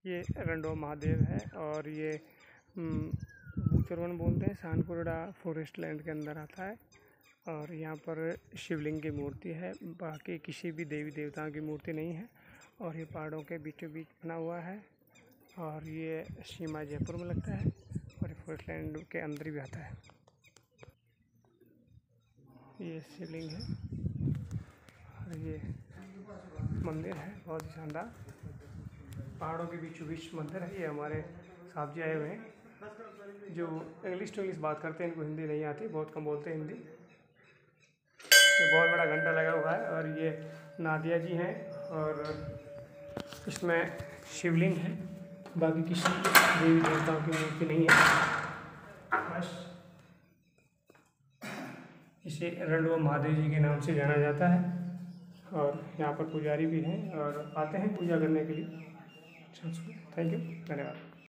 ये रंडो महादेव है और ये बूचरवन बोलते हैं, सानकुरड़ा फॉरेस्ट लैंड के अंदर आता है। और यहाँ पर शिवलिंग की मूर्ति है, बाकी किसी भी देवी देवताओं की मूर्ति नहीं है। और ये पहाड़ों के बीचों बीच बना हुआ है और ये सीमा जयपुर में लगता है और फॉरेस्ट लैंड के अंदर भी आता है। ये शिवलिंग है और ये मंदिर है, बहुत ही शानदार। पहाड़ों के बीचों बीच मंदिर है। ये हमारे साहब जी आए हुए हैं जो इंग्लिश टू इंग्लिश बात करते हैं, इनको हिंदी नहीं आती, बहुत कम बोलते हैं हिंदी। ये बहुत बड़ा घंटा लगा हुआ है और ये नादिया जी हैं और इसमें शिवलिंग है, बाकी किसी देवी देवताओं की मूर्ति नहीं है। बस इसे रंडवा महादेव जी के नाम से जाना जाता है और यहाँ पर पुजारी भी हैं और आते हैं पूजा करने के लिए। थैंक यू, धन्यवाद।